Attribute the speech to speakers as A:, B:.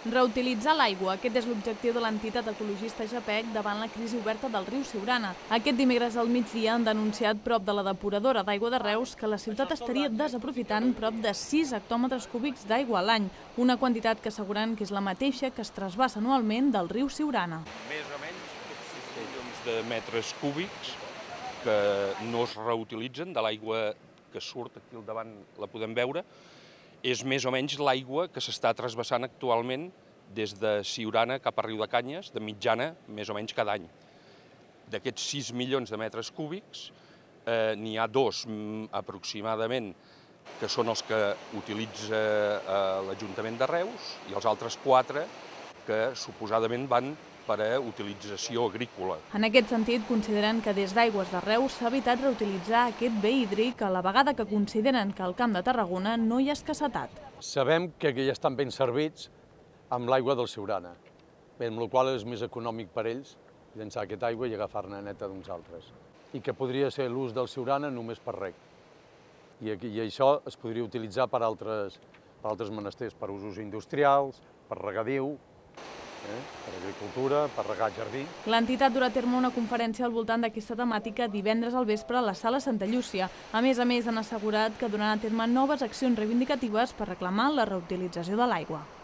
A: Reutilitzar l'aigua, aquest és l'objectiu de l'entitat ecologista JAPEC davant la crisi oberta del riu Siurana. Aquest dimecres al migdia han denunciat prop de la depuradora d'aigua de Reus que la ciutat estaria desaprofitant prop de 6 hectòmetres cúbics d'aigua a l'any, una quantitat que asseguren que és la mateixa que es trasbassa anualment del riu Siurana.
B: Més o menys 6 milions de metres cúbics que no es reutilitzen, de l'aigua que surt aquí al davant la podem veure, és més o menys l'aigua que s'està trasbassant actualment des de Siurana cap a Riudecanyes, de mitjana, més o menys cada any. D'aquests 6 milions de metres cúbics, n'hi ha 2 aproximadament que són els que utilitza l'Ajuntament de Reus i els altres 4 que suposadament van per a utilització agrícola.
A: En aquest sentit, consideren que des d'Aigües de Reus s'ha evitat reutilitzar aquest bé hídric a la vegada que consideren que al Camp de Tarragona no hi ha escassetat.
C: Sabem que ja estan ben servits amb l'aigua del Siurana, amb la qual és més econòmic per ells llençar aquesta aigua i agafar-ne neta d'uns altres. I que podria ser l'ús del Siurana només per reg. I això es podria utilitzar per altres menesters, per usos industrials, per regadiu, per agricultura, per regar jardí.
A: L'entitat durà a terme una conferència al voltant d'aquesta temàtica divendres al vespre a la Sala Santa Llúcia. A més, han assegurat que duran a terme noves accions reivindicatives per reclamar la reutilització de l'aigua.